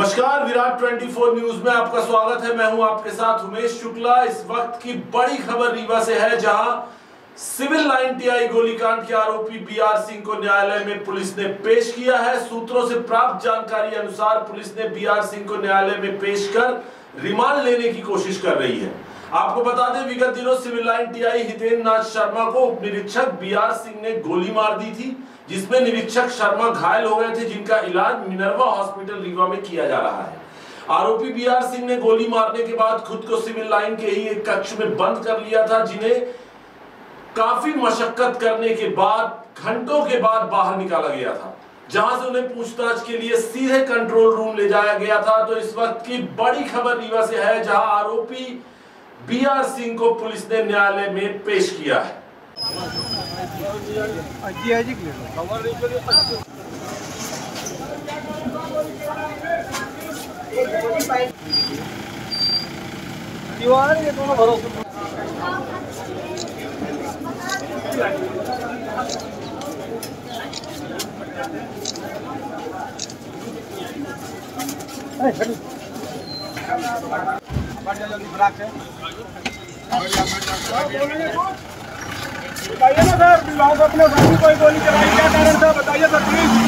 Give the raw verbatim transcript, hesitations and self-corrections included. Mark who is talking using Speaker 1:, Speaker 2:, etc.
Speaker 1: नमस्कार, विराट चौबीस न्यूज में आपका स्वागत है। मैं हूं आपके साथ उमेश शुक्ला। इस वक्त की बड़ी खबर रीवा से है, जहां सिविल लाइन टीआई गोलीकांड के आरोपी बीआर सिंह को न्यायालय में पुलिस ने पेश किया है। सूत्रों से प्राप्त जानकारी अनुसार पुलिस ने बीआर सिंह को न्यायालय में पेश कर रिमांड लेने की कोशिश कर रही है। आपको बता दें, विगत दिनों civil line TI Hitendra Nath Sharma को उप निरीक्षक बीआर सिंह ने गोली मार दी थी, जिसमें निरीक्षक शर्मा घायल हो गए थे, जिनका इलाज मिनर्वा हॉस्पिटल रीवा में किया जा रहा है। आरोपी बीआर सिंह ने गोली मारने के बाद खुद को सिविल लाइन के ही एक कक्ष में बंद कर लिया था, जिन्हें काफी मशक्कत करने के बाद घंटों के बाद बाहर निकाला गया था, जहां से उन्हें पूछताछ के लिए सीधे कंट्रोल रूम ले जाया गया था। तो इस वक्त की बड़ी खबर रीवा से है, जहां आरोपी बीआर सिंह को पुलिस ने न्यायालय में पेश किया है।
Speaker 2: बताइए ना सर, अपने साथी कोई गोली चलाई, क्या कारण था बताइए सर प्लीज।